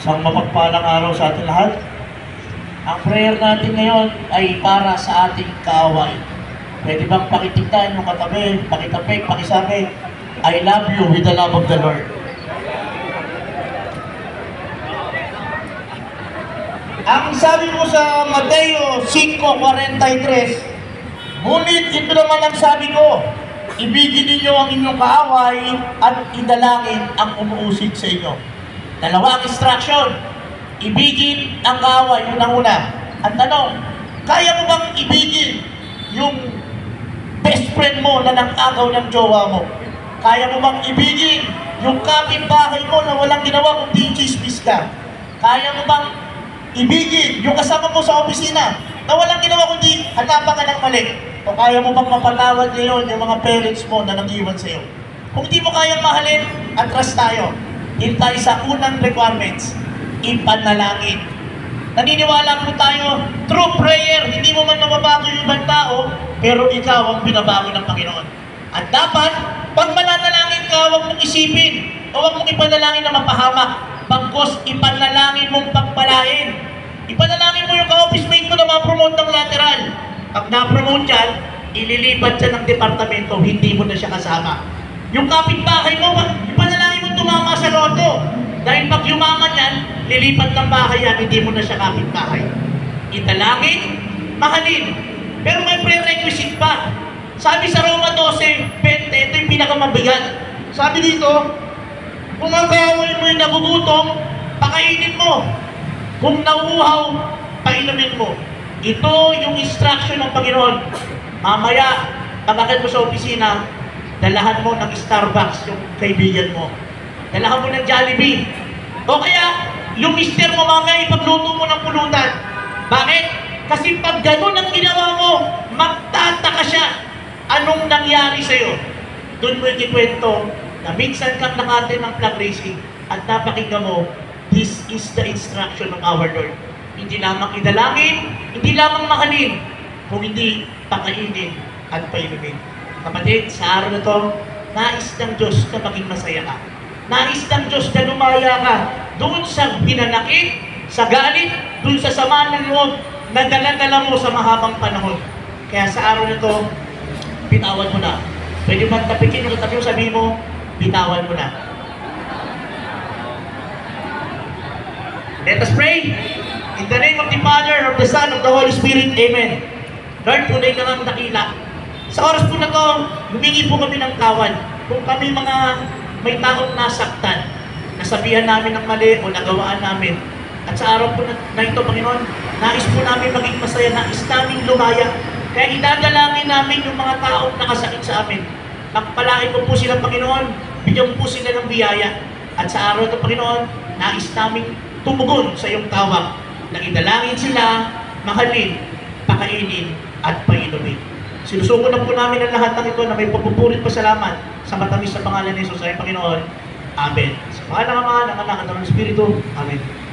Isang mapagpalang araw sa ating lahat. Ang prayer natin ngayon ay para sa ating kaaway. Pwede bang pakitignan yung katabi, pakitapik, pakisabi, I love you with the love of the Lord. Ang sabi mo sa Mateo 5:43, ngunit ito naman ang sabi ko, ibigin ninyo ang inyong kaaway at idalangin ang umuusig sa inyo. Dalawang instruction, ibigin ang kaaway, unang-una. Ang tanong, kaya mo bang ibigin yung best friend mo na nag-agaw ng jowa mo? Kaya mo bang ibigin yung kapitbahay mo na walang ginawa kundi chismis ka? Kaya mo bang ibigin yung kasama mo sa opisina na walang ginawa kundi hanapan ka ng mali? O kaya mo bang mapatawad ngayon yung mga parents mo na nag-iwan sa'yo? Kung di mo kayang mahalin, atras tayo. Dito tayo sa unang requirements, ipanalangin. Naniniwala po tayo, through prayer, hindi mo man mababago yung ibang tao, pero ikaw ang binabago ng Panginoon. At dapat, pag mananalangin ka, huwag mong isipin, o huwag mong ipanalangin na mapahamak, bagkos ipanalangin mong pagpalain. Ipanalangin mo yung ka-office mate mo na ma-promote ng lateral. Pag na-promote yan, ililipat siya ng departamento, hindi mo na siya kasama. Yung kapitbahay mo, ipanalangin mo tumama sa loto. Dahil pag yumaman yan, lilipat ng bahay yan, hindi mo na siya kapitbahay. Italangin, mahalin. Pero may prerequisite pa. Sabi sa Roma 12:20, ito yung pinakamabigat. Sabi dito, kung ang kaaway mo yung nagugutom, pakainin mo. Kung nauuhaw, painumin mo. Ito yung instruction ng Panginoon. Mamaya, pag-akit mo sa opisina, dalahan mo ng Starbucks yung kaibigan mo. Dalahan mo ng Jollibee. O kaya, yung mister mo mamaya ipagluto mo ng pulutan. Bakit? Kasi pag ganun ang ginawa mo, magtataka siya. Anong nangyari sa'yo? Doon mo ikikwento na minsan kang nakatin ng flag racing at napakinggan mo, this is the instruction of our Lord. Hindi lamang idalangin, hindi lamang mahalin, kung hindi pakainin at painumin. Kapatid, sa araw na to, nais ng Diyos na maging masaya ka. Nais ng Diyos na lumaya ka doon sa binanakit, sa galit, doon sa sama ng loob na dala-dala mo sa mahabang panahon. Kaya sa araw na to, bitawan mo na. Pwede bang tapikin yung katabi mo, sabihin mo, bitawan mo na. Let us pray. In the name of the Father, of the Son, of the Holy Spirit, Amen. Lord, tunay ka ng dakila. Sa oras po na to, humingi po kami ng tawad. Kung kami mga may taong nasaktan, nasabihan namin ng mali o nagawaan namin. At sa araw po na ito, Panginoon, nais po namin maging masaya, nais namin lumaya. Kaya idadalangin namin yung mga taong nakasakit sa amin. Pagpalain mo po sila, Panginoon, bigyan po sila ng biyaya. At sa araw ito, Panginoon, nais namin tumugon sa iyong tawag na idalangin sila, mahalin, pakainin, at painumin. Sinusuko na po namin ang lahat ng ito na may pagpupurit pasalamat sa matamis sa pangalan ni Jesus ay Panginoon. Amen. Sa pangalan ng Ama, ng Anak, at ng Espiritu. Amen.